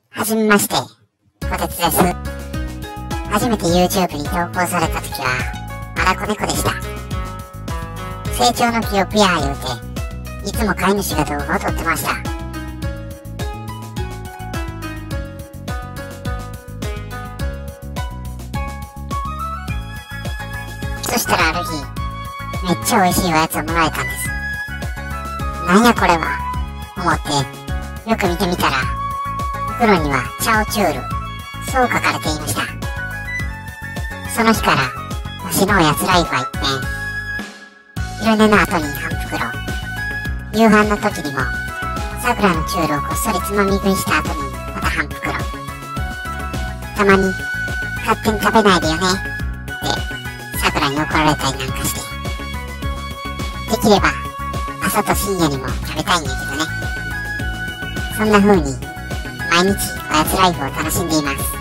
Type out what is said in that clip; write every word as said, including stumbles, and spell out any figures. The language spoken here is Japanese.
はじめまして、こてつです。初めて YouTube に投稿された時は、まだ子猫でした。成長の記憶や言うて、いつも飼い主が動画を撮ってました。そしたらある日、めっちゃ美味しいおやつをもらえたんです。なんやこれは、思って、よく見てみたら、袋にはチャオチュール、そう書かれていました。その日から、わしのおやつライフは一変。昼寝の後に半袋、夕飯の時にも、さくらのチュールをこっそりつまみ食いした後にまた半袋。たまに、勝手に食べないでよね、ってさくらに怒られたりなんかして。できれば、朝と深夜にも食べたいんやけどね。そんな風に、毎日おやつライフを楽しんでいます。